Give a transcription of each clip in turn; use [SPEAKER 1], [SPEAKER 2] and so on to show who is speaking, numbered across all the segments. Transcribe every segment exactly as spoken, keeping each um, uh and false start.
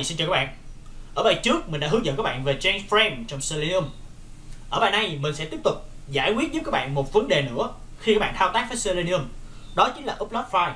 [SPEAKER 1] Hi, xin chào các bạn. Ở bài trước mình đã hướng dẫn các bạn về change frame trong Selenium. Ở bài này mình sẽ tiếp tục giải quyết giúp các bạn một vấn đề nữa khi các bạn thao tác với Selenium. Đó chính là upload file.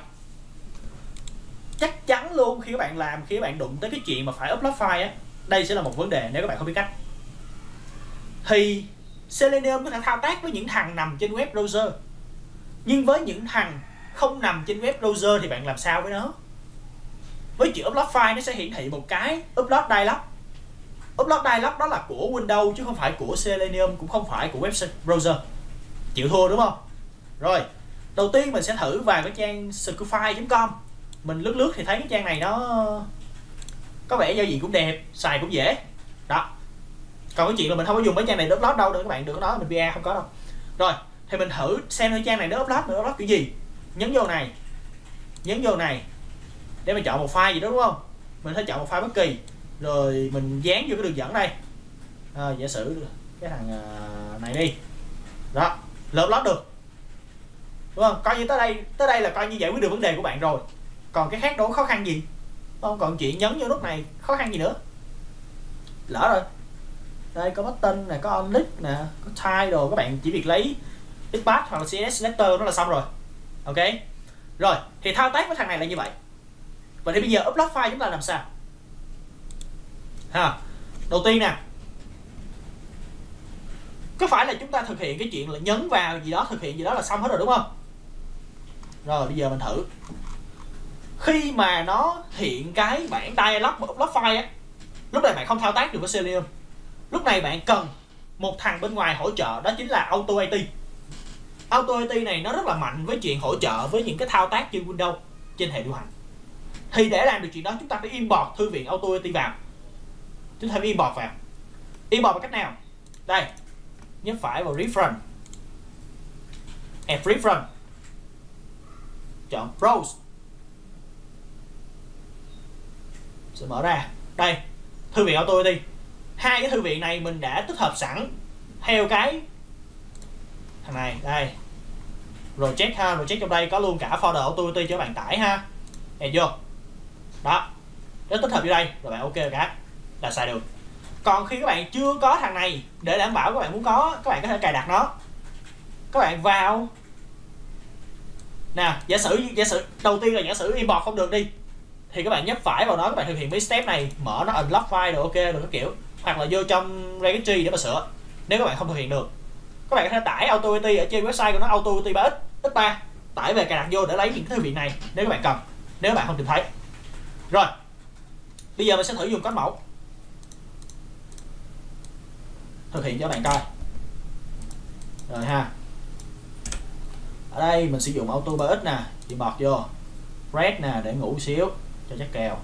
[SPEAKER 1] Chắc chắn luôn khi các bạn làm, khi các bạn đụng tới cái chuyện mà phải upload file á, đây sẽ là một vấn đề nếu các bạn không biết cách. Thì Selenium có thể thao tác với những thằng nằm trên web browser, nhưng với những thằng không nằm trên web browser thì bạn làm sao với nó? Với chuyện upload file nó sẽ hiển thị một cái upload dialog. Upload dialog đó là của Windows chứ không phải của Selenium, cũng không phải của web browser. Chịu thua đúng không? Rồi, đầu tiên mình sẽ thử vào cái trang scufify chấm com. Mình lướt lướt thì thấy cái trang này nó có vẻ giao diện cũng đẹp, xài cũng dễ. Đó. Còn cái chuyện là mình không có dùng mấy trang này để upload đâu, đừng các bạn đừng nói mình pê a không có đâu. Rồi, thì mình thử xem cái trang này nó upload, nó upload kiểu gì. Nhấn vô này. Nhấn vô này để mình chọn một file gì đó đúng không? Mình phải chọn một file bất kỳ rồi mình dán vô cái đường dẫn đây. À, giả sử cái thằng này đi. Đó, là upload được. Đúng không? Coi như tới đây, tới đây là coi như giải quyết được vấn đề của bạn rồi. Còn cái khác đâu có khó khăn gì. Không còn chuyện nhấn vô nút này khó khăn gì nữa. Lỡ rồi. Đây có button này, có on click nè, có tile đồ, các bạn chỉ việc lấy xpath hoặc là xê ét ét selector nó là xong rồi. Ok. Rồi, thì thao tác với thằng này là như vậy. Vậy thì bây giờ upload file chúng ta làm sao? Ha. Đầu tiên nè, có phải là chúng ta thực hiện cái chuyện là nhấn vào gì đó, thực hiện gì đó là xong hết rồi đúng không? Rồi bây giờ mình thử. Khi mà nó hiện cái bảng dialog và upload file á, lúc này bạn không thao tác được với Selenium. Lúc này bạn cần một thằng bên ngoài hỗ trợ, đó chính là Auto i tê. Auto i tê này nó rất là mạnh với chuyện hỗ trợ với những cái thao tác trên Windows, trên hệ điều hành. Thì để làm được chuyện đó chúng ta phải import thư viện Auto i tê vào. Chúng ta phải import vào. Import bằng cách nào? Đây, nhấn phải vào Refront, F Refront, chọn Browse, sẽ mở ra. Đây, thư viện Auto i tê. Hai cái thư viện này mình đã tích hợp sẵn theo cái thằng này. Đây, project ha, project trong đây có luôn cả folder Auto i tê cho bạn tải ha. Nghe chưa? Đó, nó tích hợp vô đây rồi bạn ok cả là xài được. Còn khi các bạn chưa có thằng này, để đảm bảo các bạn muốn có, các bạn có thể cài đặt nó. Các bạn vào nè, giả sử giả sử đầu tiên là giả sử import không được đi, thì các bạn nhấp phải vào nó, các bạn thực hiện mấy step này, mở nó unlock file rồi ok rồi các kiểu, hoặc là vô trong registry để mà sửa. Nếu các bạn không thực hiện được, các bạn có thể tải Auto i tê ở trên website của nó, Auto i tê ba x ba, tải về cài đặt vô để lấy những cái thư viện này nếu các bạn cần, nếu các bạn không tìm thấy. Rồi, bây giờ mình sẽ thử dùng code mẫu thực hiện cho bạn coi. Rồi ha, ở đây mình sử dụng Auto ba x nè, import vô red nè để ngủ xíu cho chắc kèo.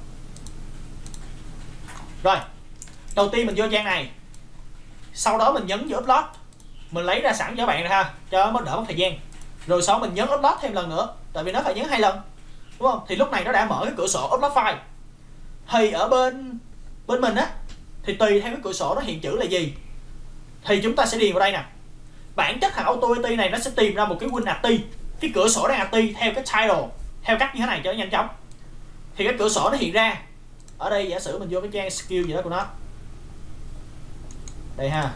[SPEAKER 1] Rồi, đầu tiên mình vô trang này, sau đó mình nhấn vô upload, mình lấy ra sẵn cho bạn rồi ha, cho nó đỡ mất thời gian. Rồi sau mình nhấn upload thêm lần nữa, tại vì nó phải nhấn hai lần, đúng không? Thì lúc này nó đã mở cái cửa sổ upload file. Thì ở bên bên mình á, thì tùy theo cái cửa sổ nó hiện chữ là gì thì chúng ta sẽ điền vào đây nè. Bản chất thằng Auto i tê này nó sẽ tìm ra một cái win active, cái cửa sổ đang active theo cái title, theo cách như thế này cho nó nhanh chóng. Thì cái cửa sổ nó hiện ra ở đây, giả sử mình vô cái trang skill gì đó của nó đây ha,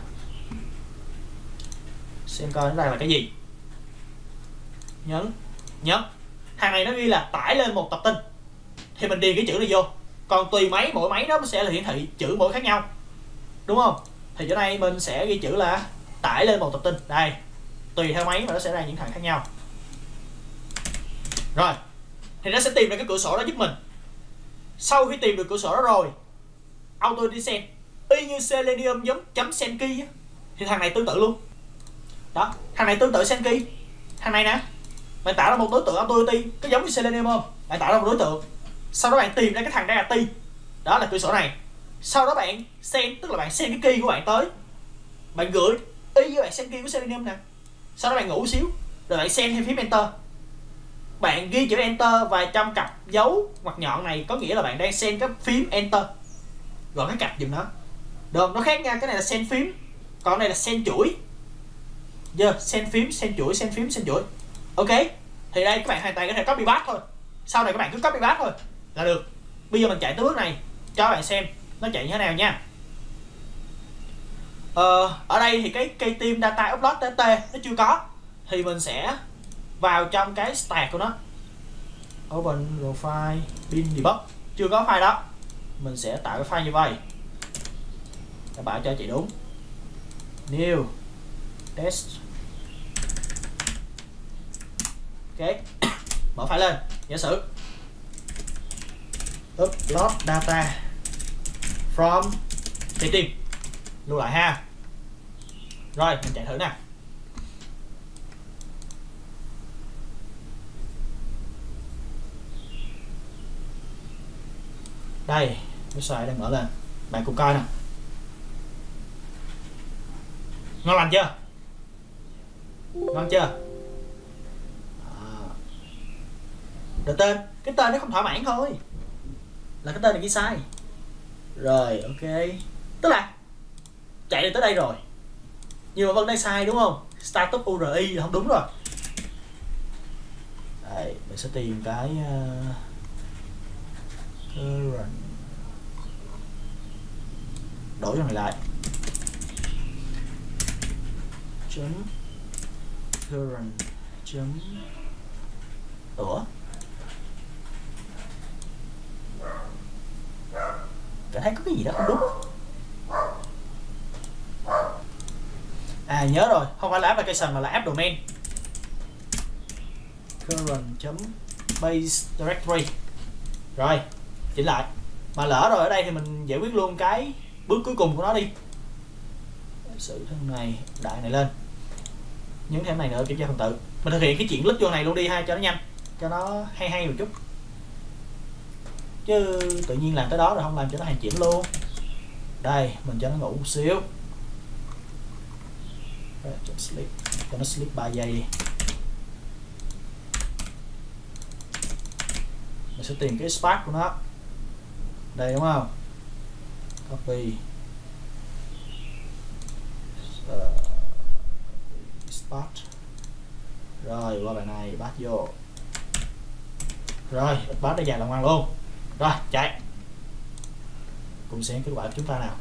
[SPEAKER 1] xem coi nó đây là cái gì. Nhấn nhấn thằng này nó ghi là tải lên một tập tin, thì mình điền cái chữ này vô. Còn tùy máy, mỗi máy nó sẽ là hiển thị chữ mỗi khác nhau, đúng không? Thì chỗ này mình sẽ ghi chữ là tải lên một tập tin. Đây, tùy theo máy mà nó sẽ ra những thằng khác nhau. Rồi, thì nó sẽ tìm ra cái cửa sổ đó giúp mình. Sau khi tìm được cửa sổ đó rồi, Auto descend y như Selenium giống chấm send key á, thì thằng này tương tự luôn. Đó, thằng này tương tự send key. Thằng này nè, bạn tạo ra một đối tượng Auto i tê có giống như Selenium không? Bạn tạo ra một đối tượng, sau đó bạn tìm ra cái thằng đang active, đó là cửa sổ này. Sau đó bạn send, tức là bạn send cái key của bạn tới, bạn gửi y với bạn send key của Selenium nè. Sau đó bạn ngủ xíu rồi bạn send theo phím enter, bạn ghi chữ enter và trong cặp dấu ngoặc nhọn này có nghĩa là bạn đang send cái phím enter, gọi cái cặp dùm nó. Được, nó khác nha, cái này là send phím, còn cái này là send chuỗi. Giờ yeah, send phím, send chuỗi, send phím, send chuỗi. Ok, thì đây các bạn hoàn toàn có thể copy paste thôi. Sau này các bạn cứ copy paste thôi là được. Bây giờ mình chạy tới bước này, cho bạn xem nó chạy như thế nào nha. Ờ, ở đây thì cái cây team data upload tt nó chưa có, thì mình sẽ vào trong cái stack của nó, open profile bin debug, chưa có file đó, mình sẽ tạo cái file như vậy, đảm bảo cho chị đúng. New test, ok, mở file lên, giả sử upload data from cái team, lưu lại ha. Rồi mình chạy thử nè. Đây, website đang mở lên, bạn cùng coi nè. Ngon lành chưa? Ngon chưa? À. Rồi tên, cái tên nó không thỏa mãn thôi, là cái tên này ghi sai. Rồi ok, tức là chạy được tới đây rồi nhưng mà vẫn đang sai đúng không? Status u rờ i là không đúng rồi. Đây, mình sẽ tìm cái uh, current, đổi cái này lại, chấm current chấm ủa cảm thấy có cái gì đó không đúng. À nhớ rồi, không phải là application mà là app domain, current chấm base directory. Rồi chỉnh lại, mà lỡ rồi ở đây thì mình giải quyết luôn cái bước cuối cùng của nó đi. Sự thân này đại này lên, nhấn thêm này nữa, kiểm tra phần tự. Mình thực hiện cái chuyện lít vô này luôn đi ha, cho nó nhanh, cho nó hay hay một chút, chứ tự nhiên làm tới đó rồi không làm cho nó hoàn chỉnh luôn. Đây mình cho nó ngủ một xíu, cho sleep, cho nó sleep ba giây đi. Mình sẽ tìm cái spark của nó đây đúng không, copy uh, spark, rồi qua bài này bắt vô, rồi bắt đã dài làm ngoan luôn. Rồi chạy cùng xem kết quả của chúng ta nào.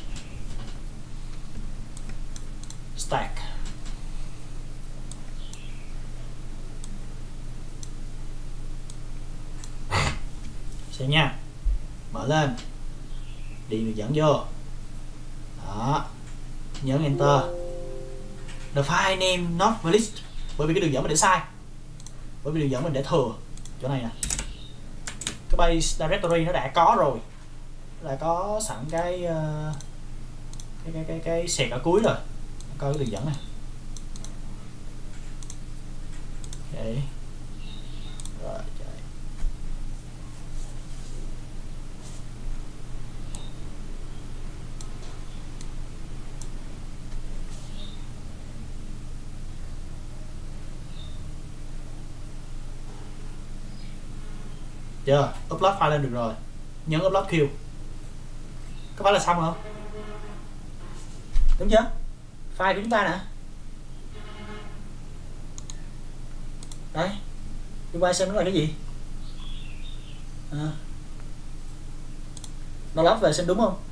[SPEAKER 1] Stack xem nha, mở lên, điền đường dẫn vô đó, nhấn enter. The file name not valid, bởi vì cái đường dẫn mình để sai, bởi vì đường dẫn mình để thừa chỗ này nè. Cái base directory nó đã có rồi, nó đã có sẵn cái uh, cái cái cái cái sẹt ở cuối rồi, coi cái đường dẫn này. Ok rồi chạy. Chưa, upload file lên được rồi, nhấn upload queue, có phải là xong không? Đúng chưa? File của chúng ta nè, đây đi qua xem nó là cái gì. À, download về xem đúng không.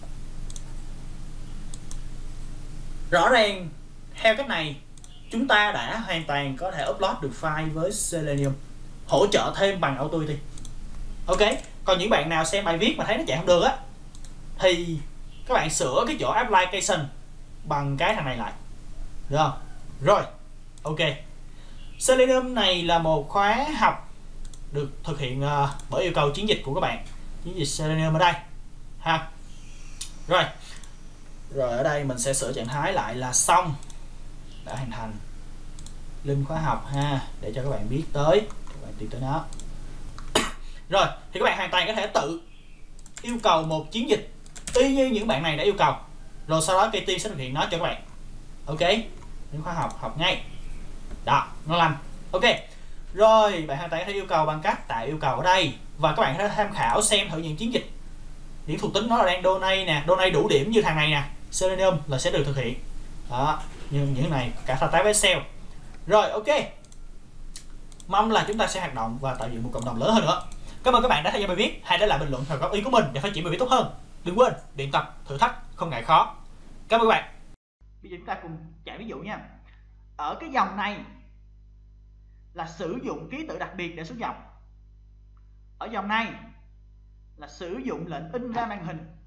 [SPEAKER 1] Rõ ràng theo cách này chúng ta đã hoàn toàn có thể upload được file với Selenium, hỗ trợ thêm bằng Authority. Ok, còn những bạn nào xem bài viết mà thấy nó chạy không được á, thì các bạn sửa cái chỗ application bằng cái thằng này lại, được không? Rồi, ok. Selenium này là một khóa học được thực hiện uh, bởi yêu cầu chiến dịch của các bạn, chiến dịch Selenium ở đây ha. Rồi, rồi ở đây mình sẽ sửa trạng thái lại là xong, đã hoàn thành. Link khóa học ha, để cho các bạn biết tới, các bạn tìm tới nó. Rồi thì các bạn hoàn toàn có thể tự yêu cầu một chiến dịch y như những bạn này đã yêu cầu, rồi sau đó cây team sẽ thực hiện nó cho các bạn. Ok, những khóa học học ngay đó, nó làm ok. Rồi bạn hoàn toàn có thể yêu cầu bằng cách tạo yêu cầu ở đây, và các bạn có thể tham khảo xem thử những chiến dịch, những thuộc tính nó là đang donate nè, donate đủ điểm như thằng này nè, Selenium là sẽ được thực hiện đó, nhưng những này cả thao tác với Excel. Rồi ok, mong là chúng ta sẽ hoạt động và tạo dựng một cộng đồng lớn hơn nữa. Cảm ơn các bạn đã theo dõi bài viết, hãy để lại bình luận và góp ý của mình để phát triển bài viết tốt hơn. Đừng quên luyện tập, thử thách không ngại khó. Cảm ơn các bạn. Bây giờ chúng ta cùng chạy ví dụ nha. Ở cái dòng này là sử dụng ký tự đặc biệt để xuống dòng. Ở dòng này là sử dụng lệnh in ra màn hình